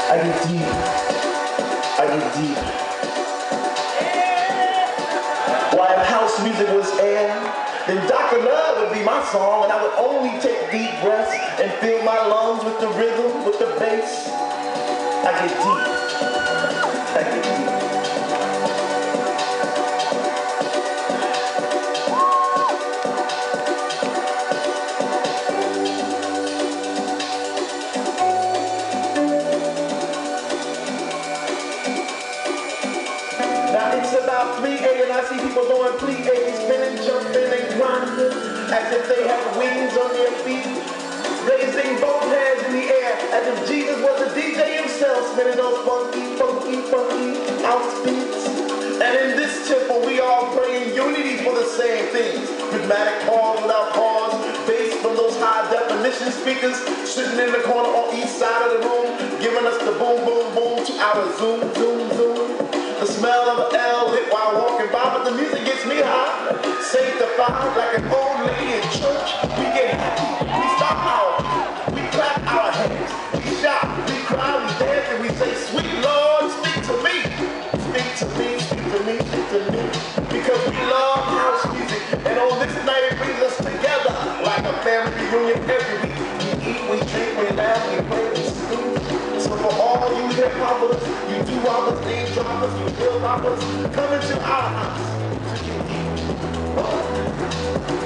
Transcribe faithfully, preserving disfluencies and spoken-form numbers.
I get deep. I get deep. While house music was air, then Doctor Love would be my song, and I would only take deep breaths and fill my lungs with the rhythm, with the bass. I get deep. I get deep. Now it's about three A and I see people going three A, spinning, jumping, and grinding as if they have wings on their feet, raising both hands in the air as if Jesus was a D J himself, spinning those funky, funky, funky house beats. And in this temple, we all pray in unity for the same things. Rhythmic pause without pause, bass from those high definition speakers sitting in the corner on each side of the room, giving us the boom, boom, boom to our zoom, zoom, zoom. The smell of an L lit while walking by, but the music gets me high. Sanctified like an old lady in church. We get happy, we stop our, we clap our hands, we shout, we cry, we dance, and we say, sweet Lord, speak to me. Speak to me, speak to me, speak to me. Because we love house music, and on this night it brings us together like a family reunion every week. We eat, we drink, we laugh, we play, we sing. So for all you hip hoppers, you do hoppers, name droppers, you bill hoppers, come into our house to get deep.